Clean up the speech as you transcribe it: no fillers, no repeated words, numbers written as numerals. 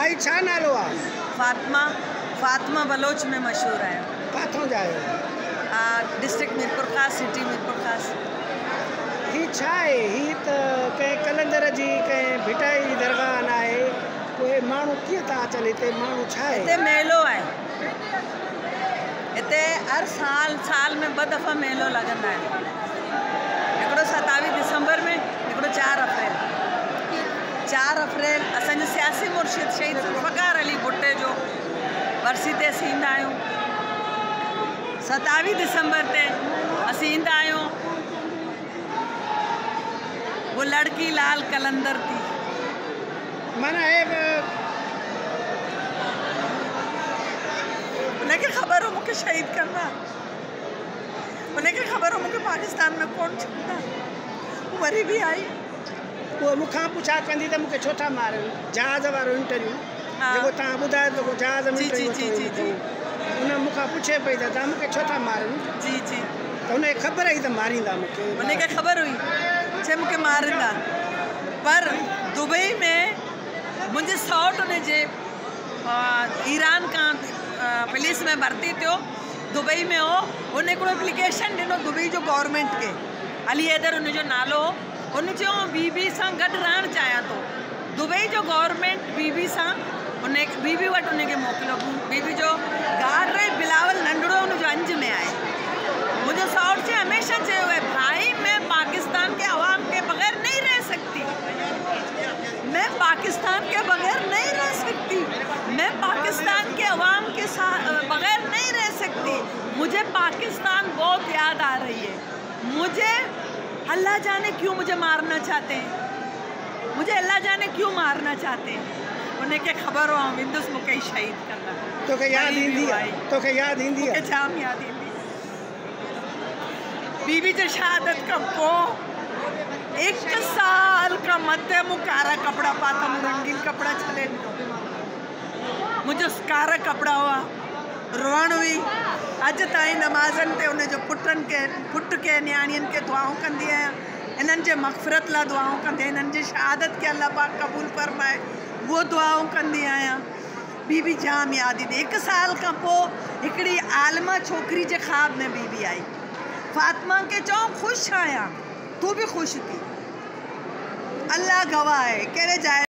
भाई छा नालो आहे? फातिमा बलोच में मशहूर है। काथों जा आहियो? डिस्ट्रिक्ट मीरपुर ख़ास, सिटी मीरपुर ख़ास। ही छा आहे? ही त कंहिं कलंदर जी कंहिं भिटाई जी दरगाह न आहे। उहे माण्हू कीअं था अचनि हिते? माण्हू छा आहे हिते? मेलो आहे हिते। हर साल में 2 दफ़ा मेलो लॻंदा आहिनि। हिकिड़ो 27 दिसंबर में, हिकिड़ो 4 अप्रैल। 4 अप्रैल असांजे सियासी मुर्शिद शहीद ज़ुल्फ़कार अली भुट्टे जो वरसी ते असीं ईंदा आहियूं। 27 दिसंबर ते असीं ईंदा आहियूं। वो लड़की लाल कलंदर थी। माना उनखे ख़बर हो मूंखे शहीद करना, उनखे ख़बर हो मूंखे पाकिस्तान में कोन छॾंदा। वो वरी भी आई। वो मुखां पुछा कंदी त मूंखे छो था मारनि? जहाज़ वारो इंटरव्यू जेको तव्हां ॿुधायो त जहाज़ में जी उन मूंखां पुछे पई त तव्हां मूंखे छो था मारनि? जी त उनखे ख़बर हुई त मारींदा मूंखे? उनखे ख़बर हुई छे मूंखे मारींदा। पर दुबई में मुंहिंजे सौट उनजे ईरान खां पुलिस में भर्ती थियो। दुबई में हो। उन हिकिड़ो एप्लीकेशन ॾिनो दुबई जो गवर्नमेंट खे। अली हैदर उनजो नालो हो। उन चयो बीबी सां गॾु रहणु चाहियां थो। दुबई जो गवर्नमेंट बीबी सां बीबी वटि उनखे मोकिलियो। बीबी जो गार्ड रहे बिलावल नंढड़ो उनजो अंज में आहे। मुंहिंजो सौट से हमेशह चयो है, भाई मैं पाकिस्तान के अवाम के बगैर नहीं रह सकती। मैं पाकिस्तान के बगैर नहीं रह सकती। मैं पाकिस्तान के अवाम के बगैर नहीं रह सकती। मुझे पाकिस्तान बहुत याद आ रही है। मुझे अल्लाह जाने क्यों मुझे मारना चाहते हैं। मुझे अल्लाह जाने क्यों मारना चाहते हैं। उनखे ख़बर हो हिंदुस मूंखे शहीद करना। तोखे यादि ईंदी आहे? तोखे यादि ईंदी आहे? जाम यादि ईंदी। बीबी जी शहादत खां पोइ 1 साल खां मथे मूं कारा कपिड़ा पाता। मूं रंगीन कपिड़ा छॾे ॾिनो। मुंहिंजो कारा कपिड़ा हुआ। रोअण हुई। अॼु ताईं नमाज़नि ते उनजो पुट खे नियाणियुनि खे दुआऊं कंदी आहियां। इन्हनि जे मग़फ़िरत लाइ दुआऊं कंदी आहियां। इन्हनि जी शहादत खे अल्लाह पाक क़बूल फरमाए उहो दुआऊं कंदी आहियां। बीबी जाम यादि ईंदी। 1 साल खां पोइ हिकिड़ी आलिमा छोकिरी जे ख़्वाब में बीबी आई। फातिमा खे चओ ख़ुशि आहियां। तूं बि ख़ुशि थी। अल्लाह गवाह आहे कहिड़े जाइ